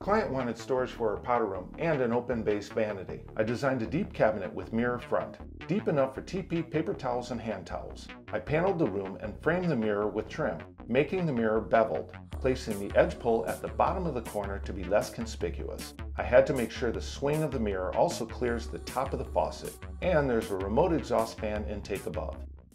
Client wanted storage for her powder room and an open base vanity. I designed a deep cabinet with mirror front, deep enough for TP paper towels and hand towels. I paneled the room and framed the mirror with trim, making the mirror beveled, placing the edge pull at the bottom of the corner to be less conspicuous. I had to make sure the swing of the mirror also clears the top of the faucet, and there's a remote exhaust fan intake above.